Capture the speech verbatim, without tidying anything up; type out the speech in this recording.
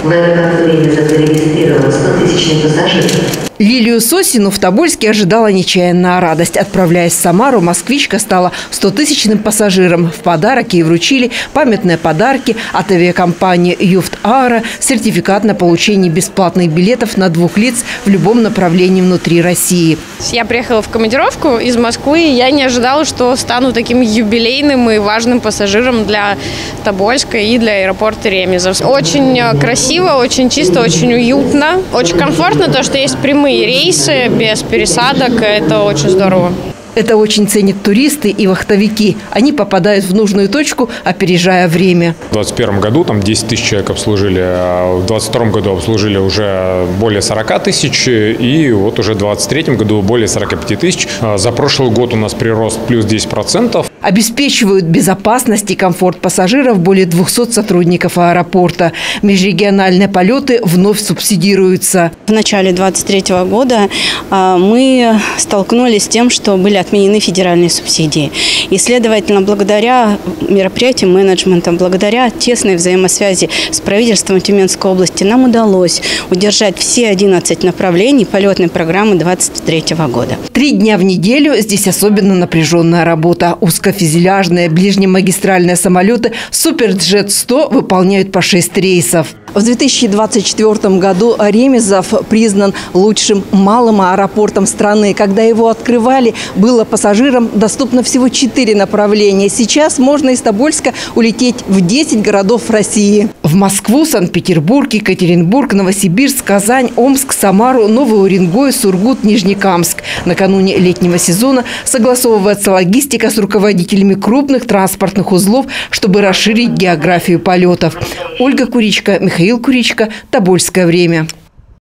В аэропорту Ремезов зарегистрировано сто тысяч пассажиров. Лилию Сосину в Тобольске ожидала нечаянная радость. Отправляясь в Самару, москвичка стала стотысячным пассажиром. В подарок ей вручили памятные подарки от авиакомпании «Юфт Аэро», сертификат на получение бесплатных билетов на двух лиц в любом направлении внутри России. Я приехала в командировку из Москвы, и я не ожидала, что стану таким юбилейным и важным пассажиром для Тобольска и для аэропорта Ремезов. Очень красиво, очень чисто, очень уютно, очень комфортно то, что есть прямые рейсы без пересадок. Это очень здорово. Это очень ценят туристы и вахтовики. Они попадают в нужную точку, опережая время. В двадцать первом году там десять тысяч человек обслужили, а в двадцать втором году обслужили уже более сорока тысяч, и вот уже в двадцать третьем году более сорока пяти тысяч. За прошлый год у нас прирост плюс десять процентов. Обеспечивают безопасность и комфорт пассажиров более двухсот сотрудников аэропорта. Межрегиональные полеты вновь субсидируются. В начале двадцать третьего года мы столкнулись с тем, что были отменены федеральные субсидии. И, следовательно, благодаря мероприятиям менеджмента, благодаря тесной взаимосвязи с правительством Тюменской области нам удалось удержать все одиннадцать направлений полетной программы двадцать третьего года. Три дня в неделю здесь особенно напряженная работа. Узкофюзеляжные ближнемагистральные самолеты «Суперджет сто» выполняют по шесть рейсов. В две тысячи двадцать четвёртом году Ремезов признан лучшим малым аэропортом страны. Когда его открывали, было пассажирам доступно всего четыре направления. Сейчас можно из Тобольска улететь в десять городов России. В Москву, Санкт-Петербург, Екатеринбург, Новосибирск, Казань, Омск, Самару, Новый Уренгой, Сургут, Нижнекамск. Накануне летнего сезона согласовывается логистика с руководителями крупных транспортных узлов, чтобы расширить географию полетов. Ольга Куричка, Михаил Куричка. Тобольское время.